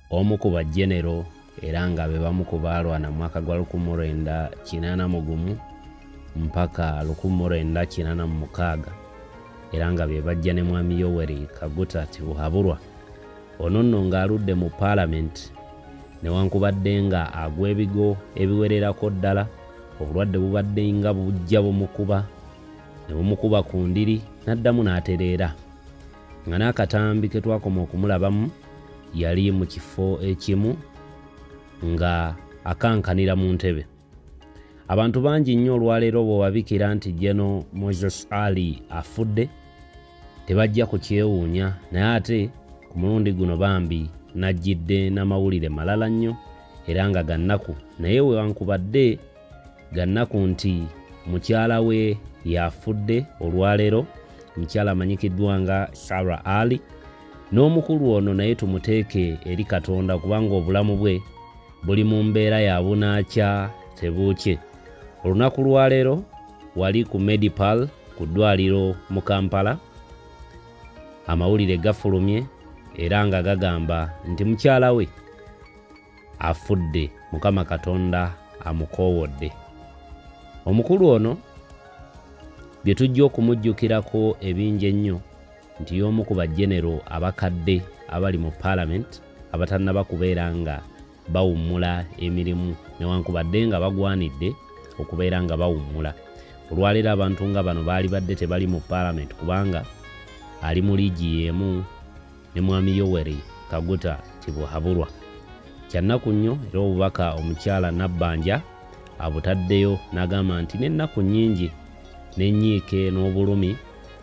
omu ku bajenero era nga be bamu ku baalwana mu mwaka gwa 1981 mpaka 1986 era nga be bajja ne mwami Myelere Kaguta Tibuhaburwa. Ono nno ng'aludde mu Parliament newankubadde nga agwa ebigo ebiwererako ddala, obulwadde bubadde nga bujja bumukuba ne bumukuba ku ndiri n'addamu n'atereera, nga n'akatambi ke twakoma okumulabamu yali mu kifo ekimu nga akankanira mu ntebe. Abantu bangi nnyo olwaleero bw'obabikira nti Jeno Moses Ali afudde tebajja kukyewuunya, naye ate ku mulundi guno Bambi najjidde n'amawulire malala nnyo era nga gannaku, naye wewankubadde gannaku nti Mukyalawe yafudde olwaleero, mukyala amanyikiddwa nga Sarah Ali, n'omukulu ono naye tumuteeke eri Katonda kubanga obulamu bwe buli mu mbeera ya bunaakya tebuukye. Olunaku lwaleero wali ku Medipal ku ddwaliro mu Kampala, amawulire gafulumye era nga gagamba nti Mukyalawe afudde, Mukama Katonda amukoowodde. Omukulu ono bye tujja okumujjukirako ebingi ennyo nti y'omu ku bajenero abakadde abali mu Parliament abatannaba kubeera nga bawummula emirimu newankubadde nga bagwanidde okubeera nga bawummula. Olwaleero abantu nga bano baali badde tebali mu Parliament kubanga ali mu liigi y'emu ne mwami Myelere Kaguta Tibuhaburwa. Kyannaku nnyo era obubaka omukyala Nabbanja abutaddeyo n'agamba nti n'ennaku nnyingi n'ennyiike n'obulumi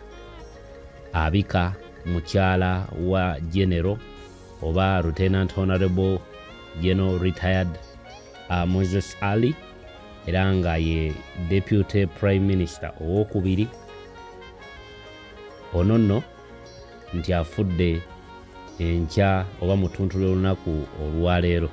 abika mukyala wa General oba Lieutenant Honorable General Retired Moses Ali era nga ye Deputy Prime Minister owokubiri. Ono nno nti afudde enkya oba mutuntu lw'olunaku olwaleero.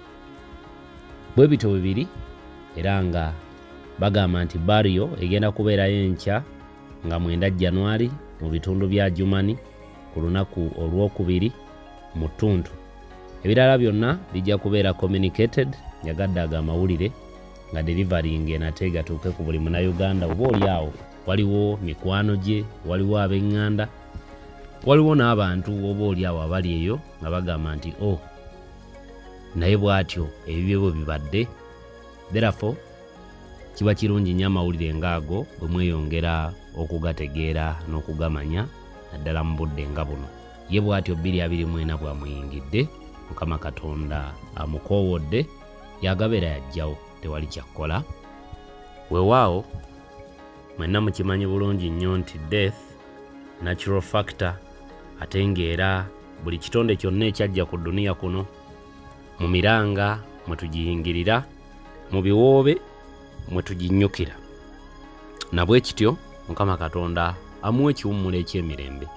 Bwe bityo bibiri era nga bagamba nti bariyo egenda kubeerayo enkya nga 9 January mu bitundu bya Jumani ku lunaku olwokubiri mu ttuntu. Ebirala byonna bijja kubeera communicated, yagadde aga amawulire nga delivering enate gatuuke ku buli Munnayuganda. Oba oliawo waliwo mikwano gye, waliwo ab'eŋŋanda, waliwo n'abantu oba oliawo abali eyo nga bagamba nti naye bw'atyo ebibye bwe bibadde. Therefore kiba kirungi nnyo amawulire ng'ago bwe mweyongera okugategeera n'okugamanya naddala mu budde nga buno. Ye bw'atyo 2024 bw'amuyingidde, Mukama Katonda amukoowodde, yagabeera yajjawo, tewali kyakkola. Weewaawo mwenna mukimanyi bulungi nnyo nti death natural factor, ate ng'era buli kitonde kyonna ekyajja ku duniya kuno mu miranga mwe tugiyingirira, mu biwoobe mwe tuginnyukira. Na bwe kityo Mukama Katonda amuwa ekiwummula eky'emirembe.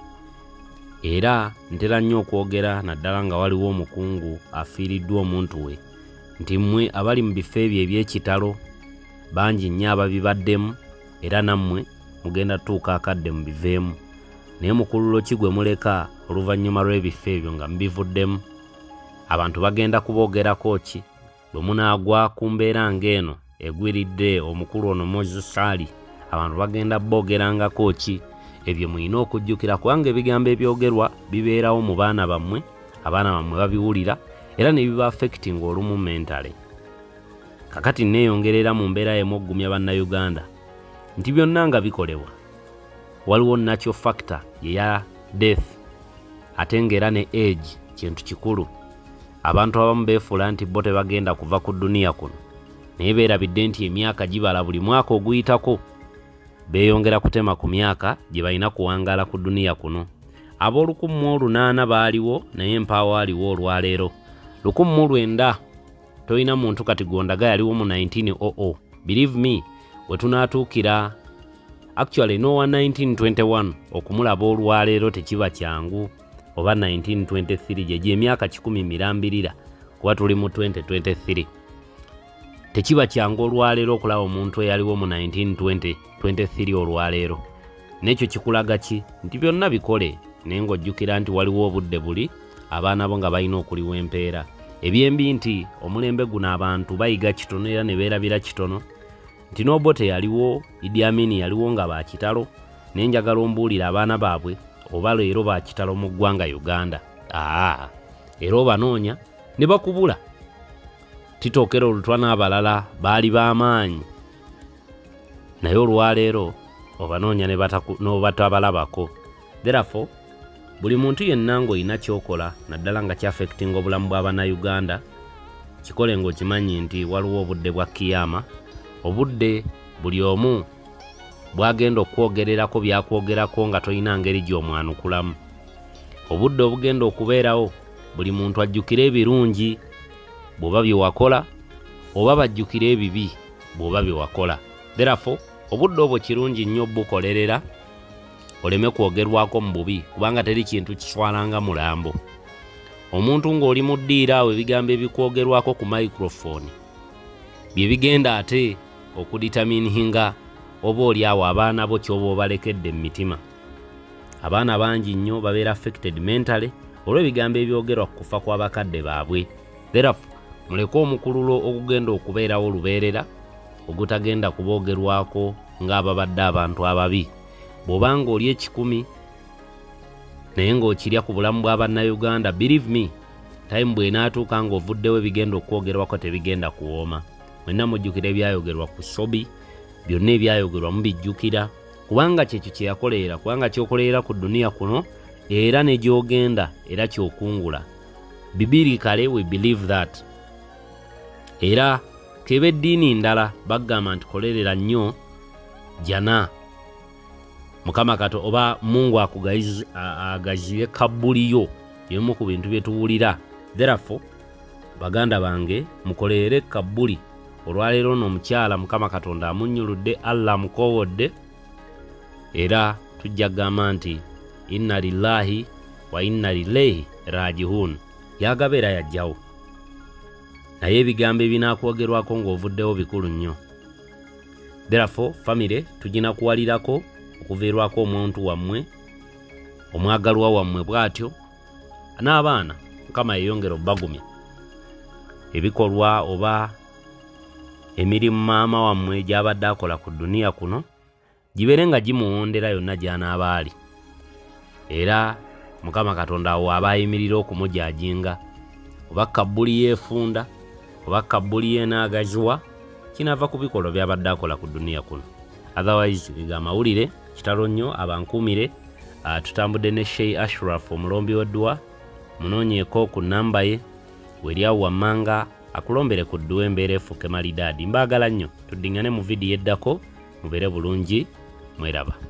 Era ntera nnyo okwogera naddala nga waliwo omukungu afiiriddwa omuntu we nti mmwe abali mu bifo ebyo eby'ekitalo bangi nnyo ababibaddemu era nammwe mugenda tuuka akadde mu biveemu. Naye mukululo ki gwe muleka oluvannyuma lw'ebifo ebyo nga mubivuddemu? Abantu bagenda kuboogerako ki bwe munaagwa ku mbeera ng'eno egwiridde omukulu ono Moses Ali? Abantu bagenda boogerangako ki? Ebyo muyina okujjukira kubanga ebigambo ebyogerwa bibeerawo mu baana bammwe, abaana bammwe babiwulira era ne biba affecting olumu mentally. Kakati neeyongerera mu mbeera y'emuggumya bannayuganda nti byonna nga bikolebwa waliwo natural factor yeya death, ate ng'era ne age kintu kikulu. Abantu abamu beefuula nti bo tebagenda kuva ku duniya kuno, naye beerabidde nti emyaka gibala buli mwaka oguyitako, beeyongera kutema ku myaka gye balina kuwangaala ku duniya kuno. Ab'olukumu8 baaliwo naye empaawo aliwo olwaleero. 1900 toyina muntu kati gondaga yaliwo mu 1900. Believe me, we tunaatuukira actually no 1921 okumulaba olwaleero tekiba kyangu, oba 1923 gye emyaka 10 mirambirira kuba tuli mu 2023. Tekiba kyangu olwaleero okulaba omuntu eyaliwo mu 1923 olwaleero. N'ekyo kikulaga ki? Nti byonna bikole naye ng'ojjukira nti waliwo obudde buli abaana bo nga balina okuliwa empeera. Ebyembi nti omulembe guno abantu bayiga kitono era ne beerabira kitono, nti n'Obote yaliwo, Idi Amin yaliwo nga ba kitalo, naye njagala ombuulira abaana baabwe oba leero ba kitalo mu ggwanga Uganda. Era obanoonya ne bakubula. Titookera Olutwa n'abalala baali b'amaanyi, naye olwaleero obanoonya ne batabalabako. Therefore buli muntu yenna ng'olina ky'okola naddala nga kyaffectinga obulamu bw'Abannayuganda, kikole ng'okimanyi nti waliwo obudde bwa kiyama, obudde buli omu bwagenda okwogererako byakwogerako nga tolina ngeri gy'omwanukulamu. Obudde obugenda okubeerawo buli muntu ajjukire ebirungi bw'oba bye wakola oba bajjukire ebibi bw'oba bye wakola. Therefore obudde obwo kirungi nnyo bukolerera oleme kwogerwako mu bubi, kubanga teri kintu kiswalanga mulambo. Omuntu ng'oli mu ddiira awo ebigambo ebikwogerwako ku microphone bye bigenda ate okuditamininga oba oli awo abaana bo ky'oba obalekedde mu mitima. Abaana bangi nnyo babeera affected mentally olw'ebigambo ebyogerwa ku kufa kw'abakadde baabwe. Therefore muleke omukululo ogugenda okubeerawo olubeerera ogutagenda kuboogerwako ng'ababadde abantu ababi. Bw'obanga oli 10 naye ng'okirya ku bulamu bw'Abannayuganda, believe me, time bw'enaatuuka ng'ovuddewo ebigenda okwogerwako tebigenda kuwooma. Mwenna mujjukira ebyayogerwa ku Sobi, byonna ebyayogerwa mubijjukira, kubanga kyekyo kye yakoleera, kubanga ky'okoleera ku duniya kuno era ne gy'ogenda era ky'okungula. Bibirikale we believe that. Era keba eddiini ndala bagamba nti kolerera nnyo jana Mukama kato oba Mungu agazire kabuliyo yemu ku bintu bye tuwulira. Therefore baganda bange mukolerere kabuli. Olwaleero n'omukyala Mukama Katonda amunnyuludde, Allah mukowodde, era tujja gamba nti inna lillahi wa inna ilaihi rajiun. Yagabeera yajjawo, naye ebigambo ebinaakwogerwako ng'ovuddewo bikulu nnyo. Therefore family tugina kuwalirako okuveerwako omuntu wammwe omwagalwa wammwe bw'atyo n'abaana Mukama yeyongera obbagumya ebikolwa oba emirimu maama wammwe gy'abadde akola ku duniya kuno gibeere nga gimuwondera yonna gy'anaaba ali, era Mukama Katonda awo aba ayimirira okumujajinga, oba kabbuli yeefunda oba kabbuli yenaagaziwa kinaava ku bikolwa by'abadde akola ku duniya kuno. Otherwise ga mawulire kitalo nnyo abankuumire. Tutambudde ne Sheikh Ashraf omulombi w'eddwa, munoonyeeko ku nnamba ye weri awo wammanga akulombere ku dduwa embeera efuuke malidaadi. Mbaagala nnyo, tuddiŋŋane mu vidiyo eddako, mubeere bulungi, mweraba.